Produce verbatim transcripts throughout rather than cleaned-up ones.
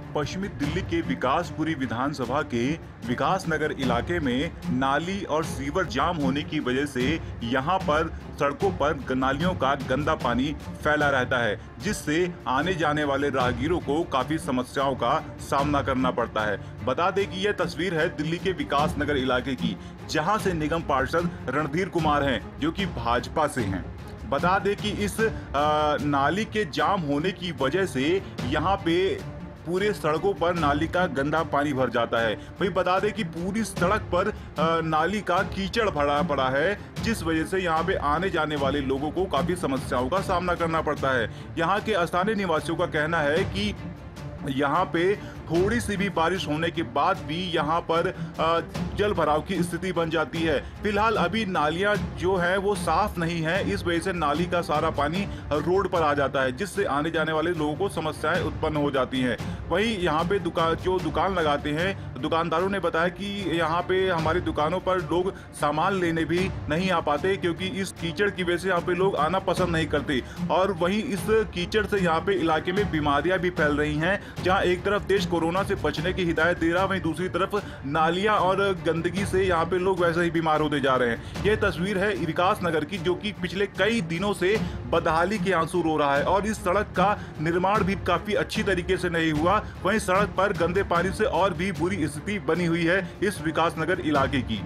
पश्चिमी दिल्ली के विकासपुरी विधानसभा के विकास नगर इलाके में नाली और सीवर जाम होने की वजह से यहां पर सड़कों पर नालियों का गंदा पानी फैला रहता है, जिससे आने जाने वाले राहगीरों को काफी समस्याओं का सामना करना पड़ता है। बता दें कि यह तस्वीर है दिल्ली के विकास नगर इलाके की, जहां से निगम पार्षद रणधीर कुमार हैं, जो कि भाजपा से हैं। बता दें कि इस आ, नाली के जाम होने की वजह से यहाँ पे पूरे सड़कों पर नाली का गंदा पानी भर जाता है। वहीं बता दें कि पूरी सड़क पर आ, नाली का कीचड़ भरा पड़ा है, जिस वजह से यहाँ पे आने जाने वाले लोगों को काफी समस्याओं का सामना करना पड़ता है। यहाँ के स्थानीय निवासियों का कहना है कि यहाँ पे थोड़ी सी भी बारिश होने के बाद भी यहाँ पर जल भराव की स्थिति बन जाती है। फिलहाल अभी नालियाँ जो है वो साफ नहीं है, इस वजह से नाली का सारा पानी रोड पर आ जाता है, जिससे आने जाने वाले लोगों को समस्याएं उत्पन्न हो जाती हैं। वहीं यहाँ पे दुकान जो दुकान लगाते हैं, दुकानदारों ने बताया कि यहाँ पे हमारी दुकानों पर लोग सामान लेने भी नहीं आ पाते, क्योंकि इस कीचड़ की वजह से यहाँ पे लोग आना पसंद नहीं करते। और वहीं इस कीचड़ से यहाँ पे इलाके में बीमारियां भी फैल रही हैं, जहाँ एक तरफ देश कोरोना से बचने की हिदायत दे रहा है, वहीं दूसरी तरफ नालियां और गंदगी से यहाँ पे लोग वैसे ही बीमार होते जा रहे हैं। यह तस्वीर है विकास नगर की, जो कि पिछले कई दिनों से बदहाली के आंसू रो रहा है और इस सड़क का निर्माण भी काफी अच्छी तरीके से नहीं हुआ। वहीं सड़क पर गंदे पानी से और भी बुरी स्थिति बनी हुई है इस विकास नगर इलाके की।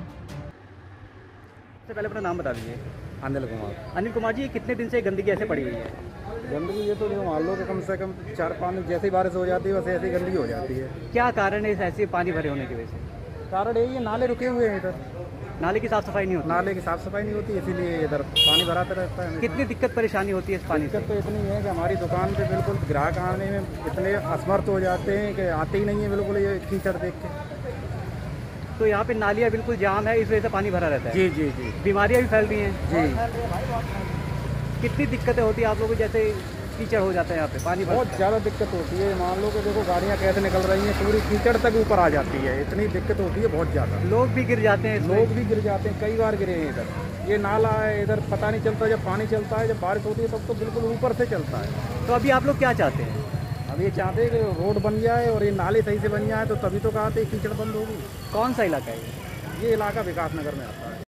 सबसे पहले अपना नाम बता दीजिए। अनिल कुमार। अनिल कुमार जी, ये कितने दिन से गंदगी ऐसे पड़ी हुई है? गंदगी ये तो मान लो कि कम से कम चार पाँच दिन जैसे ही बारिश हो जाती है वैसे ऐसी गंदगी हो जाती है। क्या कारण है इस ऐसे पानी भरे होने की वजह से? कारण यही है, नाले रुके हुए हैं इधर, नाले की साफ सफाई नहीं होती? नाले की साफ सफाई नहीं होती, इसीलिए इधर पानी भराता रहता है। कितनी दिक्कत परेशानी होती है इस पानी से? दिक्कत तो इतनी है कि हमारी दुकान पे बिल्कुल ग्राहक आने में इतने असमर्थ हो जाते हैं कि आते ही नहीं है बिल्कुल ये कीचड़ देख के। तो यहाँ पे नालियाँ बिल्कुल जाम है, इस वजह से पानी भरा रहता है? जी जी जी। बीमारियाँ भी फैल रही हैं? जी। कितनी दिक्कतें होती है आप लोगों को, जैसे कीचड़ हो जाता है यहाँ पे पानी? बहुत ज़्यादा दिक्कत होती है। मान लो कि देखो गाड़ियाँ कैसे निकल रही हैं, पूरी कीचड़ तक ऊपर आ जाती है, इतनी दिक्कत होती है बहुत ज़्यादा। लोग भी गिर जाते हैं? लोग भी गिर जाते हैं, कई बार गिरे हैं इधर। ये नाला है, इधर पता नहीं चलता, जब पानी चलता है, जब बारिश होती है तब तो बिल्कुल ऊपर से चलता है। तो अभी आप लोग क्या चाहते हैं? अब ये चाहते हैं कि रोड बन जाए और ये नाले सही से बन जाए, तो तभी तो कहते हैं कीचड़ बंद होगी। कौन सा इलाका है ये? ये इलाका विकास नगर में आता है।